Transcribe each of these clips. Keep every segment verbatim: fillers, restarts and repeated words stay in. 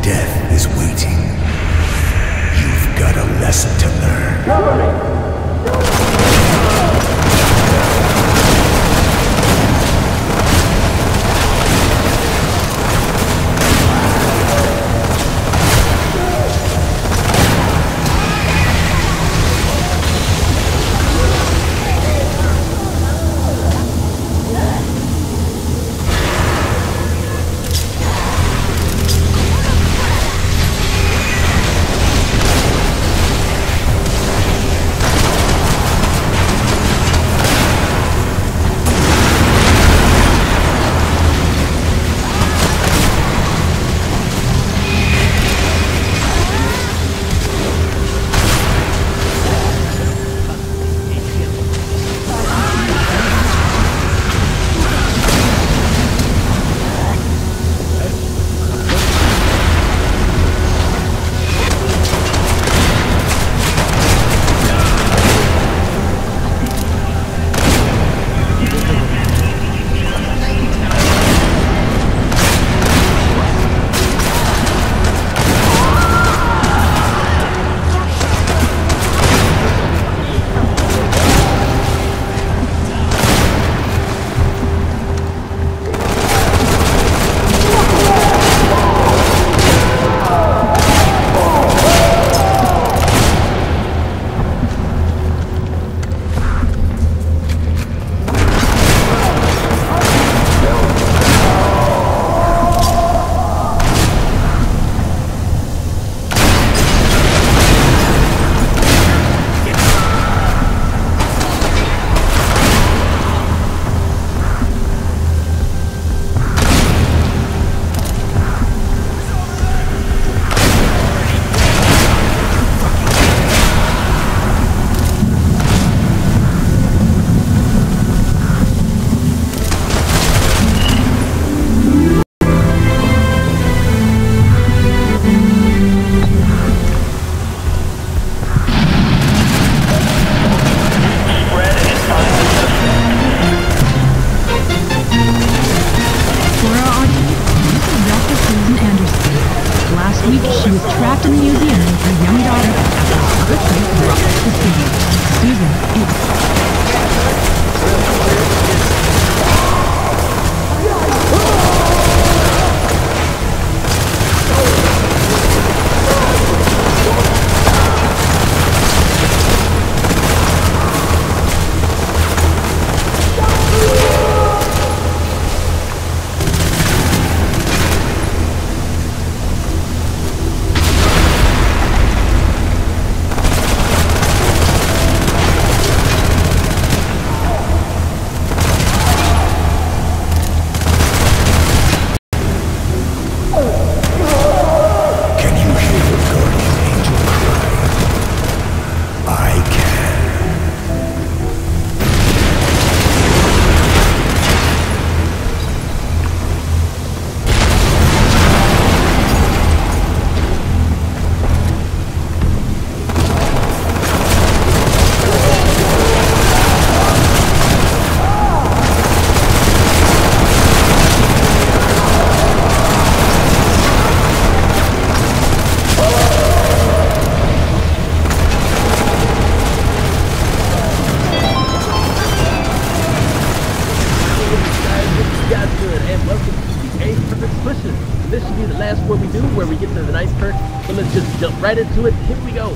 Death is waiting. You've got a lesson to learn. Cover me! Right into it. Here we go.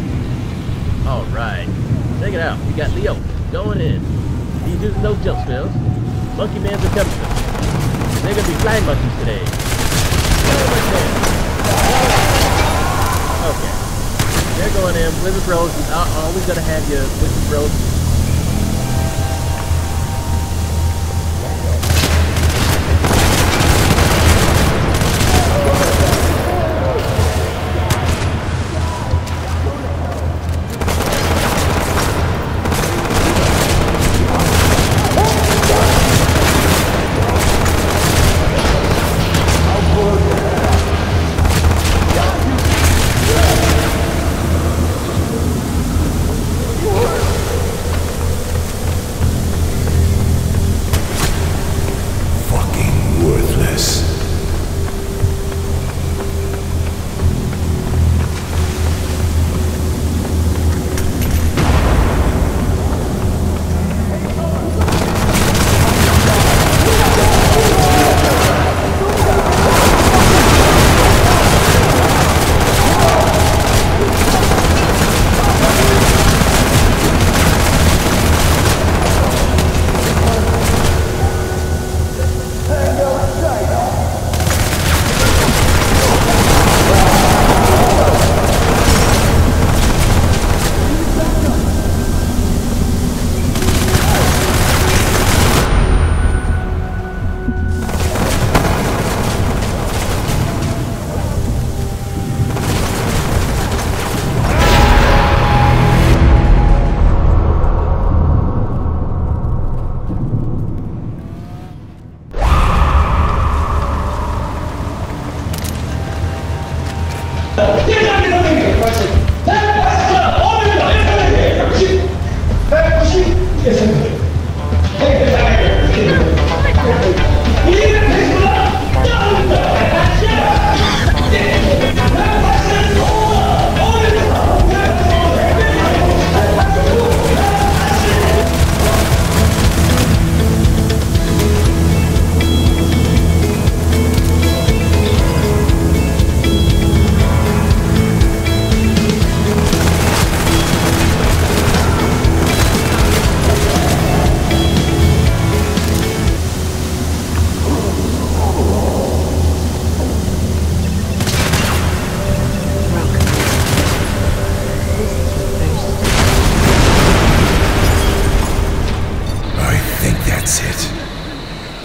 All right. Check it out. We got Leo going in. He's using those jump spells. Monkey Mans are coming to us. They're going to be flying monkeys today. Okay. They're going in. Wizard Bros. Always got to have your Wizard Bros.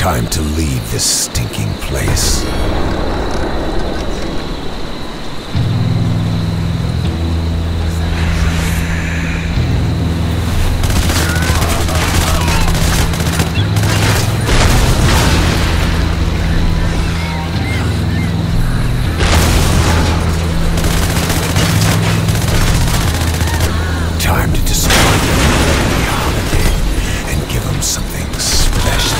Time to leave this stinking place. Time to destroy the holiday and give them something special.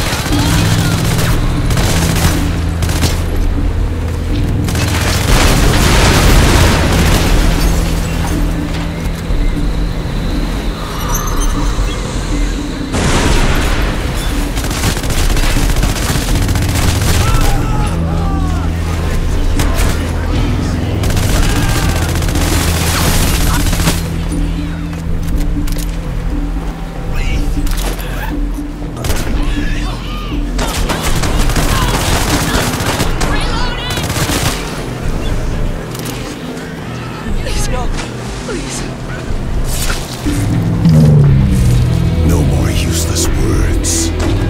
No more useless words.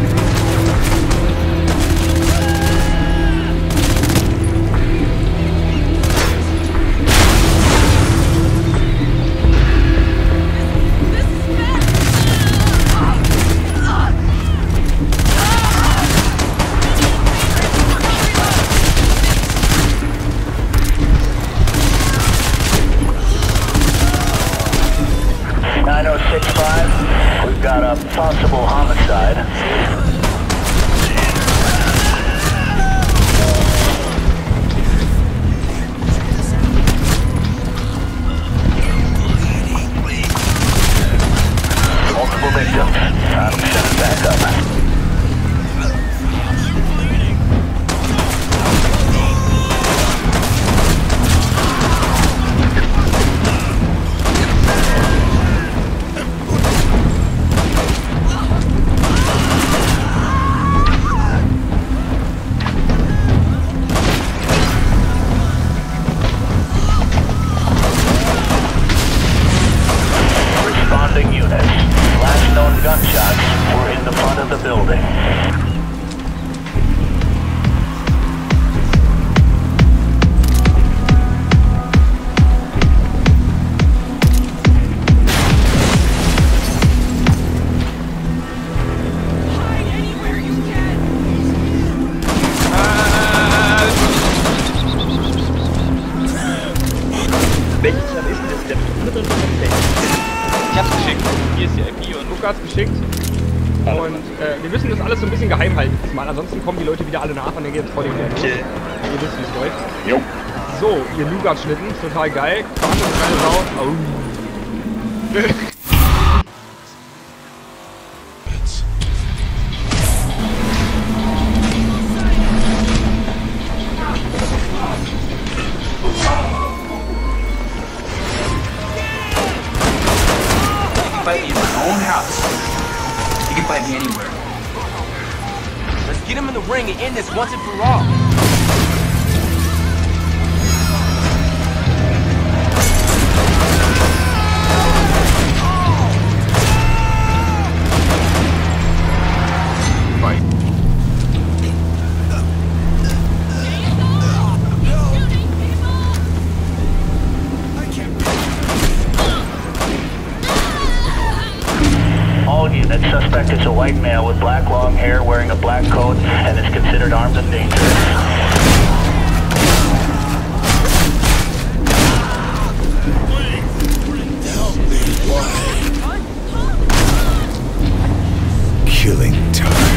nine oh six five, we've got a possible homicide. Multiple victims. I'm sending back up. Units. Last known gunshots were in the front of the building. Hide anywhere you can. Welches Land ist das denn? Ich hab's geschickt. Hier ist die I P und Lukas geschickt. Und äh, wir müssen das alles so ein bisschen geheim halten diesmal. Ansonsten kommen die Leute wieder alle nach und dann geht's vor dem Land. Okay. Ihr wisst, wie es läuft. Jo. So, ihr Lukas-Schnitten. Total geil. Fahren uns keine Sau. Oh. Fight me in my own house. You can fight me anywhere. Let's get him in the ring and end this once and for all. All units, suspect is a white male with black long hair wearing a black coat and is considered armed and dangerous. Killing time.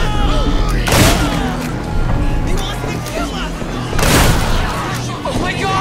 Oh my God!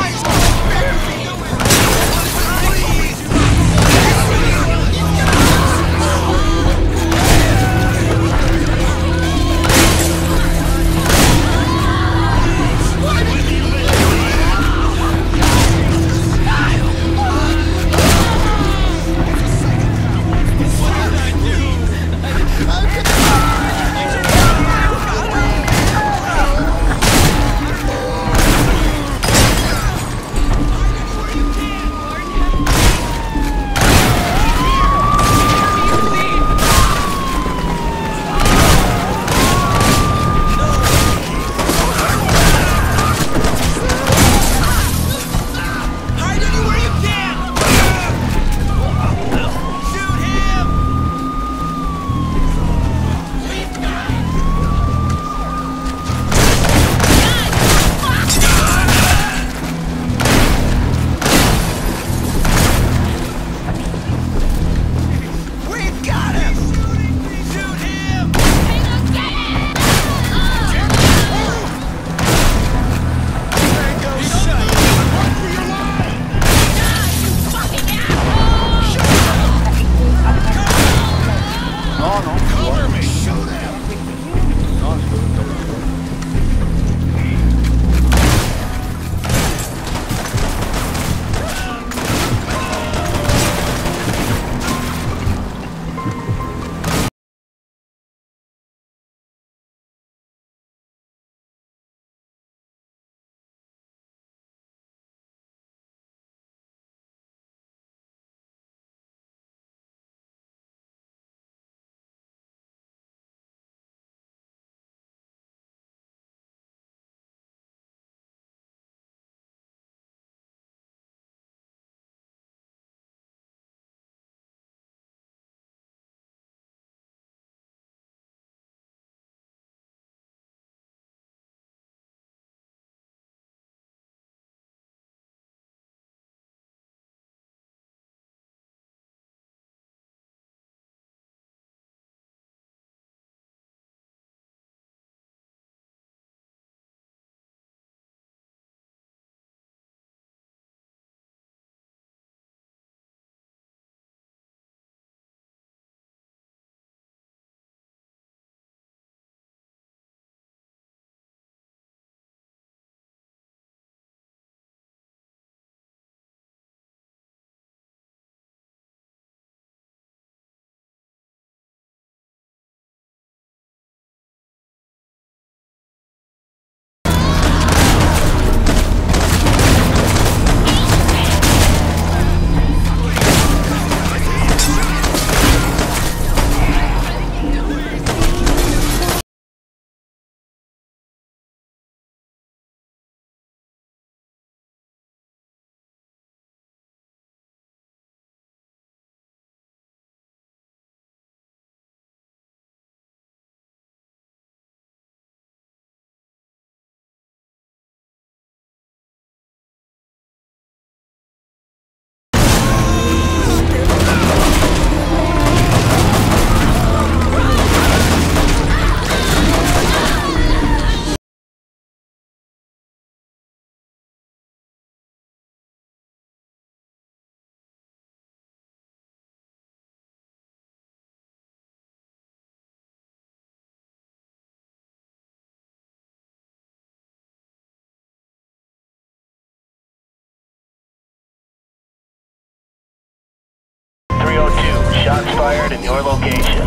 fired in your location.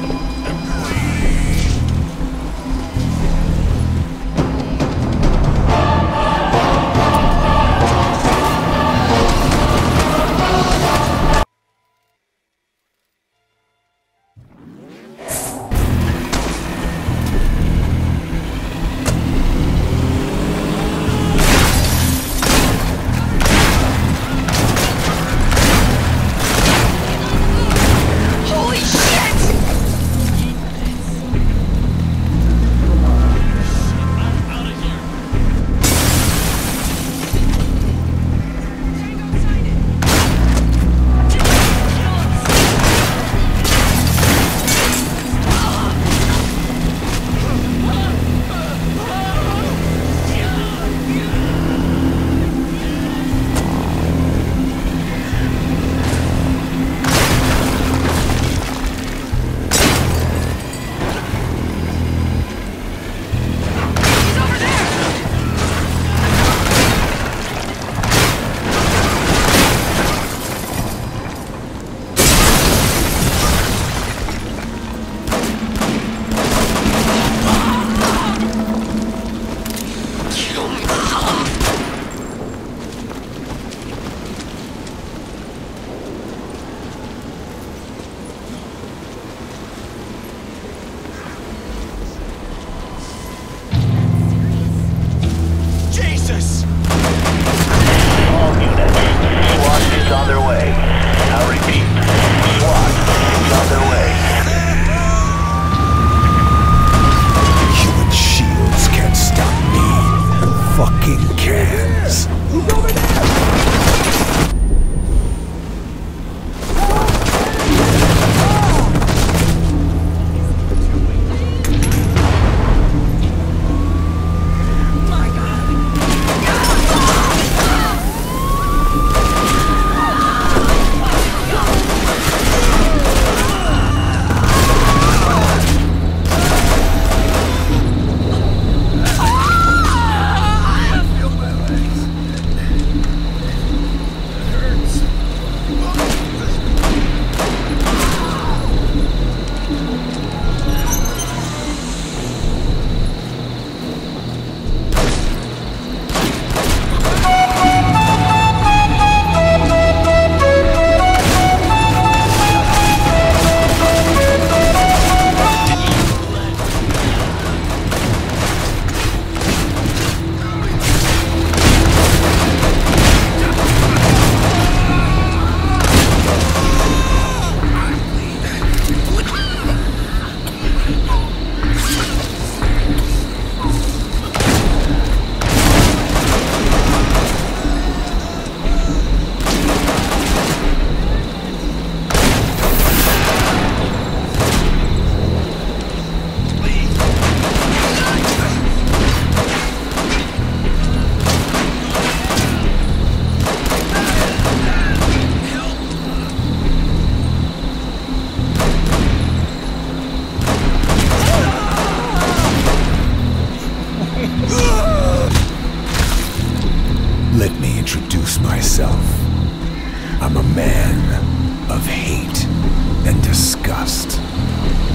introduce myself. I'm a man of hate and disgust.